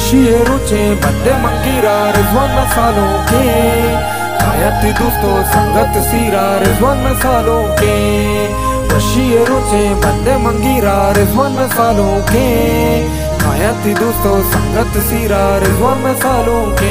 रुचे बंदे मंगीरा रिजवान सालों के आयत दोस्तों संगत सीरा रिजवान सालों के रुचे बंदे मंगीरा रिजवान सालों के आयत दोस्तों संगत सीरा रिजवान सालों के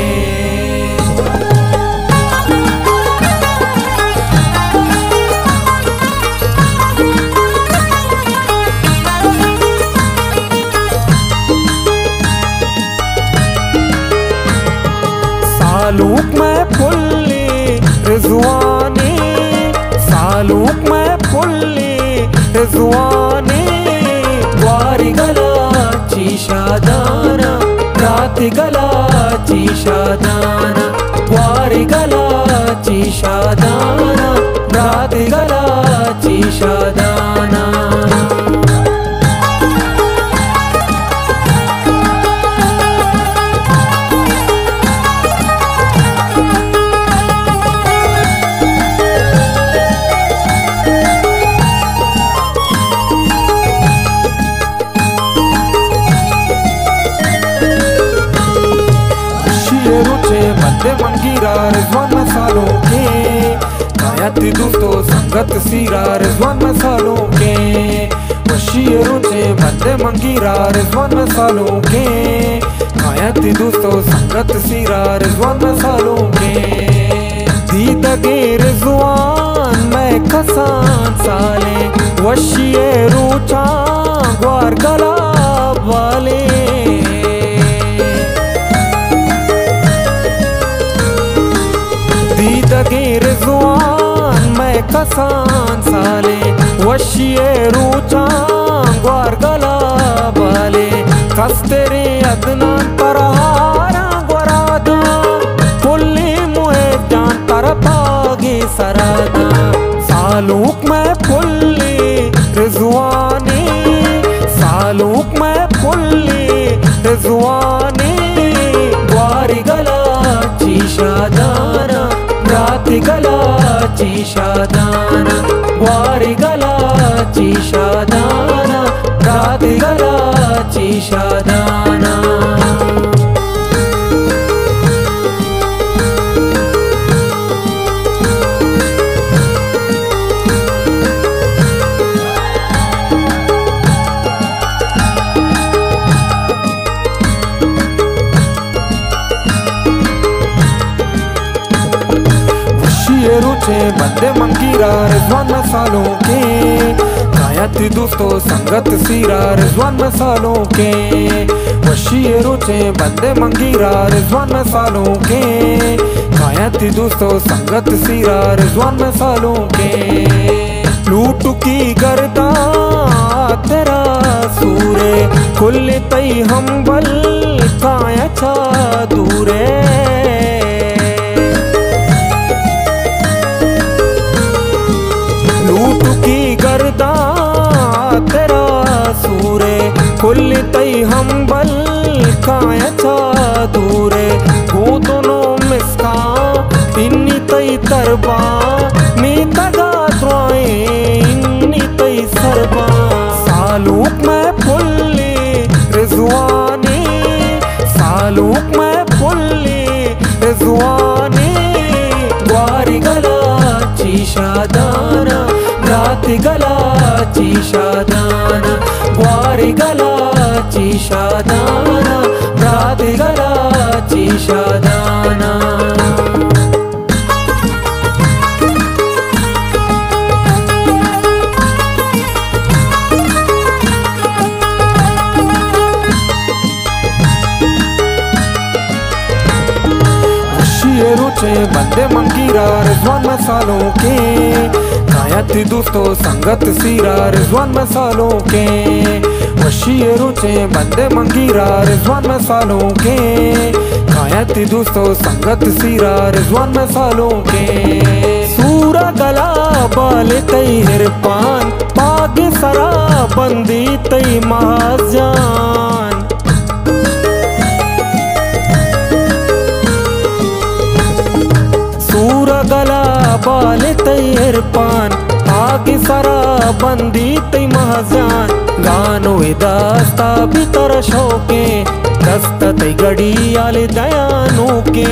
सालूक में फुल्ली रिजवानी सालूक में फुल्ली रिजवानी वारी गला चीशादाना रात गला चीशादाना वारी गला चीशादाना रात गला चीशादाना बंदे मंगीरा रिजवान सालों के आयत दोस्तों संगत सीरा रिजवान सालों के रुचे बंदे मंगीरा रिजवान सालों के आयत दोस्तों संगत सीरा रिजवान सालों के दीदगे रिजवान में कसान साले वशिए रूचा ग्वार गला वाले दीदगे रिजवान में कसान साले वशिए रूचा ग्वार गला वाले कस्तेरे अदनान परहारा ग्वरादा पुल्ली मुहे जान पर पागे सरादा सालूक में फुल्ली रिजवानी सालूक में फुल्ली रिजवानी ग्वारी गला चीशादाना रात गला चीशादाना वारी गला चीशादाना रात गला चीशादाना रुचे बंदे मंगीरा रिजवान सालों के आयत दोस्तों संगत सीरा रिजवान सालों के रुचे बंदे मंगीरा रिजवान सालों के आयत दोस्तों संगत सीरा रिजवान सालों के लूट की गर्दा तेरा सूरे कुल तई हम बल काया छा दूरे लूट की गर्दा तेरा सूरे कुल तई हम बल काया छा दूरे वो दोनों मिसका इन्नी तई तरबा मी तगा द्रोए इन्नी तई सरबा सालूक में फुल्ली रिजवानी सालूक में फुल्ली रिजवानी ग्वारी गला चीशादाना रात गला चीशादाना ग्वारी गला चीशादाना रात गला चीशादाना रुचे बंदे मंगीरा रिजवान सालों के आयत दोस्तों संगत सीरा रिजवान सालों के रुचे बंदे मंगीरा रिजवान सालों के आयत दोस्तों संगत सीरा रिजवान सालों के सूरा गला बाल तई हिरपान पाग सरा बंदी तई महाजान सूरा गला बाल तई हिरपान आगे सरा बंदी तई महाजान गानो दास्ता भी तरशो के दस्त तै घड़ियाल दयानों के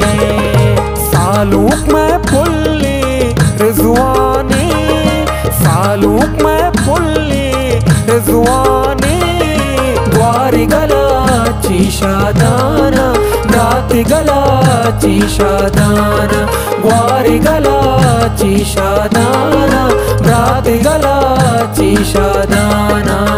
सालूक में पुल्ले रिजवाने सालूक में पुल्ले रिजवाने ग्वारी गला चीशादाना रात गला चीशादाना ग्वारी गला चीशादाना रात गला चीशादाना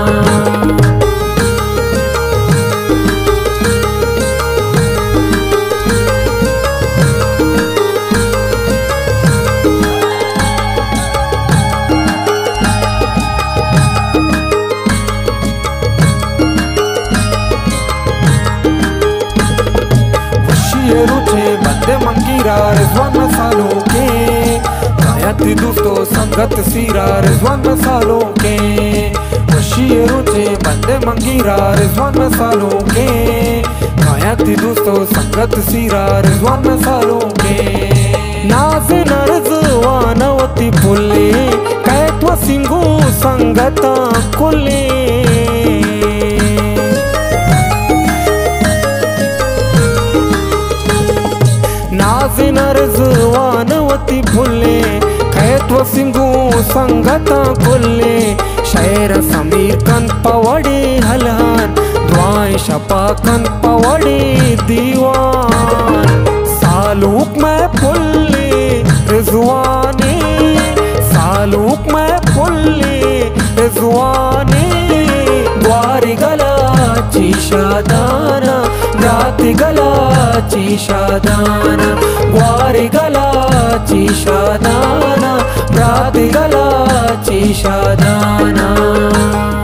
रुचे बंदे मंगीरा रिजवान सालों के कायत दोस्तों संगत सीरा रिजवान सालों के वशी रुचे बंदे मंगीरा रिजवान सालों के कायत दोस्तों संगत सीरा रिजवान सालों के नाज़ रिजवान वती फुल्ले कैत वसिंगू संगता कुल्ले नाज़िन रिजवान वती फुल्ले खैत वसिंगू संगता कुल्ले शहर समीर कन पवड़े हलहान दुआएं शपा कन पवड़े दीवान सालूक में फुल्ले रिजवाने सालूक में फुल्ले रिजवाने ग्वारी गला चीशादाना रात गला चीशादाना ग्वारी गला चीशादाना रात गला चीशादाना।